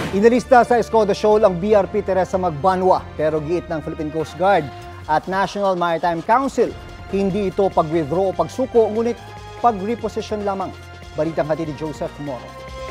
Inalista sa Escoda Shoal ang BRP Teresa Magbanwa pero giit ng Philippine Coast Guard at National Maritime Council. Hindi ito pag-withdraw o pagsuko, ngunit pag-reposition lamang. Balitang hatid ni Joseph Moro.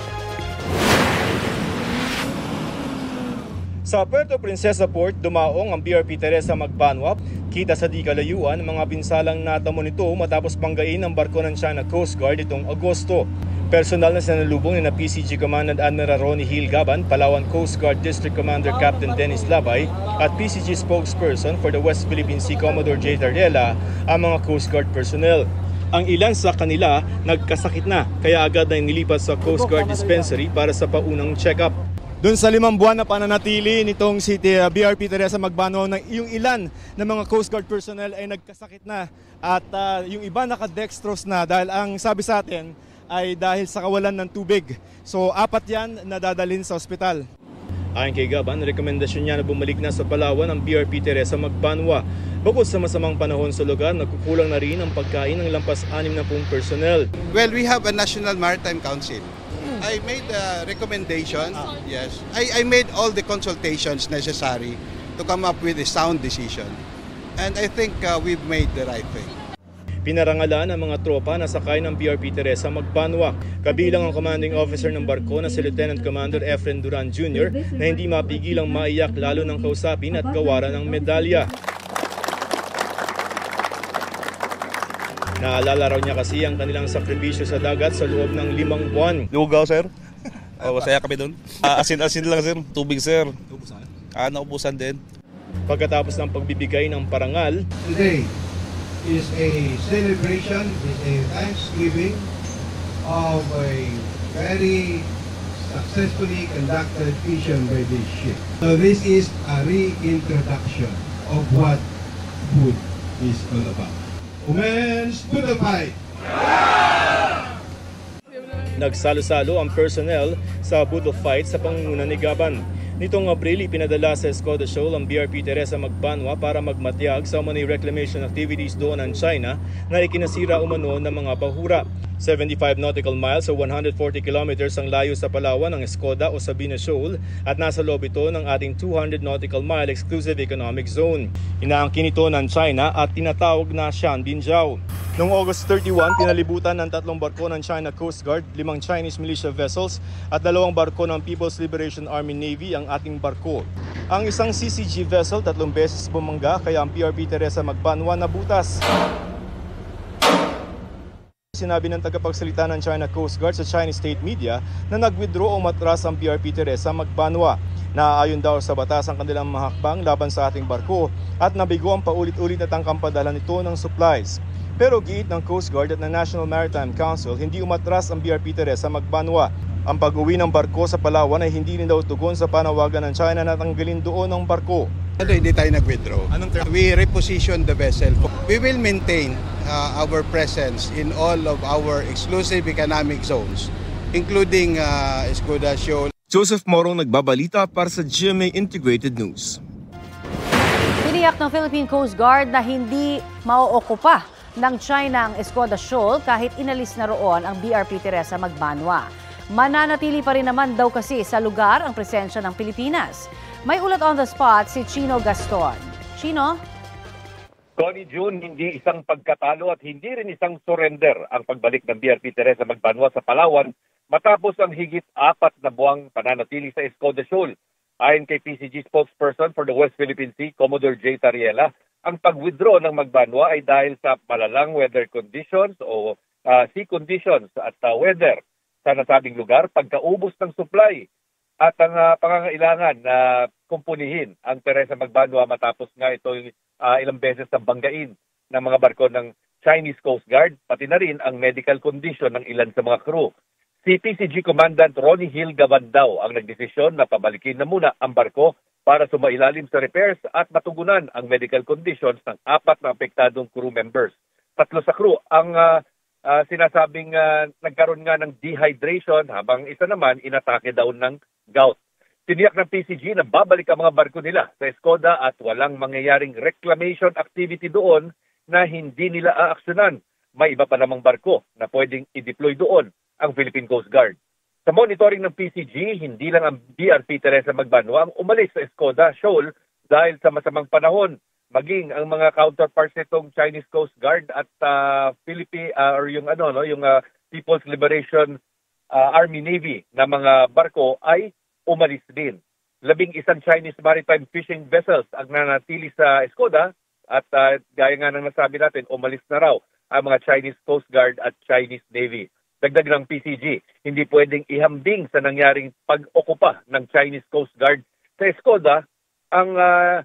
Sa Puerto Princesa Port, dumaong ang BRP Teresa Magbanwa. Kita sa di kalayuan ang mga pinsalang natamo nito matapos banggain ang barko ng China Coast Guard itong Agosto. Personal na sinalubong ni PCG Commandant Admiral Ronnie Hill Gaban, Palawan Coast Guard District Commander Captain Dennis Labay at PCG spokesperson for the West Philippine Sea Commodore J. Tariela ang mga Coast Guard personnel. Ang ilan sa kanila nagkasakit na kaya agad na inilipat sa Coast Guard Dispensary para sa paunang check-up. Doon sa 5 buwan na pananatili nitong BRP Teresa Magbanwa, yung ilan ng mga Coast Guard personnel ay nagkasakit na at yung iba nakadextrose na dahil ang sabi sa atin ay dahil sa kawalan ng tubig. So 4 yan na dadalhin sa ospital. Ayon kay Gaban, rekomendasyon niya na bumalik na sa Palawan ang BRP Teresa Magbanwa. Bukod sa masamang panahon sa lugar, nagkukulang na rin ang pagkain ng lampas 60 personnel. Well, we have a National Maritime Council. I made a recommendation. Yes, I made all the consultations necessary to come up with a sound decision. And I think we've made the right thing. Pinarangalan ang mga tropa na sakay ng BRP Teresa Magbanwa. Kabilang ang commanding officer ng barko na si Lieutenant Commander Efren Duran Jr. na hindi mapigilang maiyak lalo ng kausapin at gawaran ng medalya. Naalala raw niya kasi ang kanilang sakripisyo sa dagat sa loob ng 5 buwan. Lugaw, sir. Masaya kami doon. Asin-asin lang, sir. Tubig, sir. Naubusan din. Pagkatapos ng pagbibigay ng parangal, today is a celebration, is a thanksgiving of a very successfully conducted mission by this ship. So this is a reintroduction of what food is all about. Women's to the fight! Nagsalo-salo ang personnel sa Budo Fight sa pangunguna ni Gaban. Nitong Abril, ipinadala sa Escoda Shoal ang BRP Teresa Magbanwa para magmatyag sa umano'y reclamation activities doon ng China na ikinasira umano ng mga bahura. 75 nautical miles o 140 kilometers ang layo sa Palawan ng Escoda o Sabina Shoal at nasa loob ito ng ating 200 nautical mile exclusive economic zone. Inaangkin ito ng China at tinatawag na Shanbinjiao. Noong August 31, pinalibutan ng 3 barko ng China Coast Guard, 5 Chinese militia vessels at 2 barko ng People's Liberation Army Navy ang ating barko. Ang isang CCG vessel 3 beses bumangga kaya ang BRP Teresa Magbanwa nabutas. Sinabi ng tagapagsalita ng China Coast Guard sa Chinese state media na nag-withdraw o matras ang BRP Teresa Magbanwa. Naaayon daw sa batas ang kanilang mahakbang laban sa ating barko at nabigo ang paulit-ulit na tangkang padala nito ng supplies. Pero giit ng Coast Guard at ng National Maritime Council, hindi umatras ang BRP Teresa Magbanwa. Ang pag-uwi ng barko sa Palawan ay hindi rin daw tugon sa panawagan ng China na tanggalin doon ang barko. Hindi tayo nag-withdraw. We reposition the vessel. We will maintain our presence in all of our exclusive economic zones, including Escoda Shoal. Joseph Morong nagbabalita para sa GMA Integrated News. Tiniyak ng Philippine Coast Guard na hindi mauokupa ng China ang Escoda Shoal kahit inalis na roon ang BRP Teresa Magbanwa. Mananatili pa rin naman daw kasi sa lugar ang presensya ng Pilipinas. May ulat on the spot si Chino Gaston. Chino? Connie June, hindi isang pagkatalo at hindi rin isang surrender ang pagbalik ng BRP Teresa Magbanwa sa Palawan matapos ang higit 4 na buwang pananatili sa Escoda Shoal. Ayon kay PCG spokesperson for the West Philippine Sea, Commodore J. Tariela, ang pag-withdraw ng Magbanwa ay dahil sa malalang weather conditions o sea conditions at weather sa nasabing lugar, pagkaubos ng supply at ang pangangailangan na kumpunihin ang Teresa Magbanwa matapos nga ito ilang beses na banggain ng mga barko ng Chinese Coast Guard, pati na rin ang medical condition ng ilan sa mga crew. Si PCG Commandant Ronnie Hill Gaban daw ang nagdesisyon na pabalikin na muna ang barko para sumailalim sa repairs at matugunan ang medical conditions ng 4 na apektadong crew members. 3 sa crew ang sinasabing nagkaroon nga ng dehydration habang isa naman inatake daw ng gout. Tiniyak ng PCG na babalik ang mga barko nila sa Escoda at walang mangyayaring reclamation activity doon na hindi nila aaksyonan. May iba pa namang barko na pwedeng i-deploy doon ang Philippine Coast Guard. Sa monitoring ng PCG, hindi lang ang BRP Teresa Magbanwa ang umalis sa Escoda Shoal dahil sa masamang panahon, maging ang mga counterparts nitong Chinese Coast Guard at People's Liberation Army Navy na mga barko ay umalis din. 11 Chinese maritime fishing vessels ang nanatili sa Escoda at gaya nga ng nasabi natin, umalis na raw ang mga Chinese Coast Guard at Chinese Navy. Dagdag ng PCG, hindi pwedeng ihambing sa nangyaring pag-okupa ng Chinese Coast Guard sa Escoda ang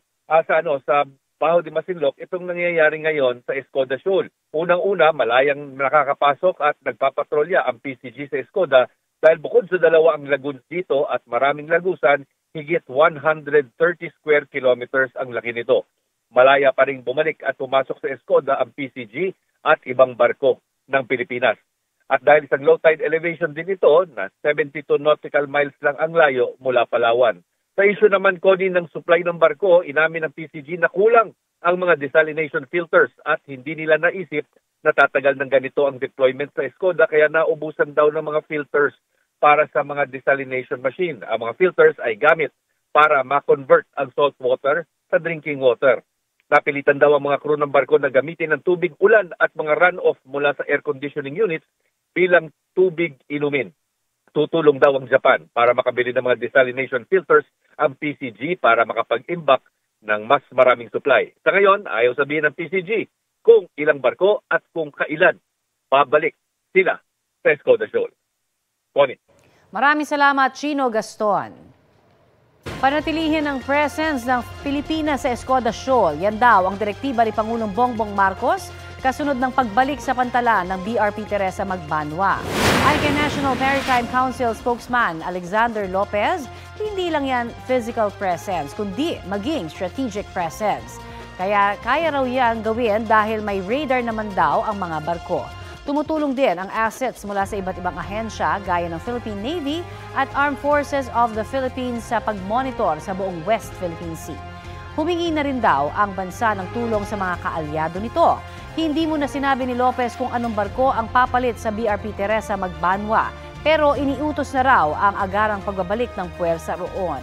sa Baho de Masinloc itong nangyayari ngayon sa Escoda Shoal. Unang-una, malayang nakakapasok at nagpapatrolya ang PCG sa Escoda dahil bukod sa dalawa ang lagoons dito at maraming lagusan, higit 130 square kilometers ang laki nito. Malaya pa rin bumalik at pumasok sa Escoda ang PCG at ibang barko ng Pilipinas. At dahil sa low tide elevation din ito, na 72 nautical miles lang ang layo mula Palawan. Sa issue naman, Connie, ng supply ng barko, inamin ng PCG na kulang ang mga desalination filters at hindi nila naisip na tatagal ng ganito ang deployment sa Escoda kaya naubusan daw ng mga filters para sa mga desalination machine. Ang mga filters ay gamit para ma-convert ang salt water sa drinking water. Napilitan daw ang mga crew ng barko na gamitin ng tubig ulan at mga runoff mula sa air conditioning units bilang tubig inumin. Tutulong daw ang Japan para makabili ng mga desalination filters ang PCG para makapag-imbak ng mas maraming supply. Sa ngayon, ayaw sabihin ng PCG kung ilang barko at kung kailan pabalik sila sa Escoda Shoal. Connie. Maraming salamat, Chino Gaston. Panatilihin ang presence ng Pilipinas sa Escoda Shoal. Yan daw ang direktiba ni Pangulong Bongbong Marcos kasunod ng pagbalik sa pantalan ng BRP Teresa Magbanwa. Ayon kay National Maritime Council spokesman Alexander Lopez, hindi lang yan physical presence, kundi maging strategic presence. Kaya kaya raw yan gawin dahil may radar naman daw ang mga barko. Tumutulong din ang assets mula sa iba't ibang ahensya gaya ng Philippine Navy at Armed Forces of the Philippines sa pagmonitor sa buong West Philippine Sea. Humingi na rin daw ang bansa ng tulong sa mga kaalyado nito. Hindi muna sinabi ni Lopez kung anong barko ang papalit sa BRP Teresa Magbanwa, pero iniutos na raw ang agarang pagbabalik ng puwersa roon.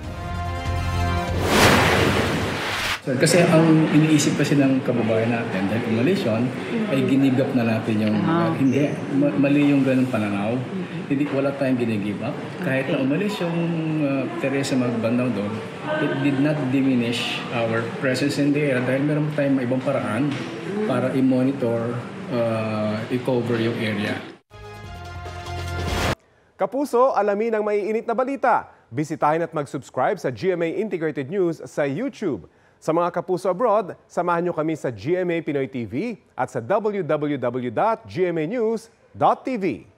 Kasi ang iniisip kasi ng kababayan natin dahil umalis yun, ay ginigap na natin yung hindi, mali yung ganung pananaw. Hindi, wala tayong ginigip up. Kahit na umalis yung Teresa Magbanwa doon, it did not diminish our presence in the area dahil meron tayong ibang paraan para i-monitor, i-cover yung area. Kapuso, alamin ang maiinit na balita. Bisitahin at mag-subscribe sa GMA Integrated News sa YouTube. Sa mga kapuso abroad, samahan nyo kami sa GMA Pinoy TV at sa www.gmanews.tv.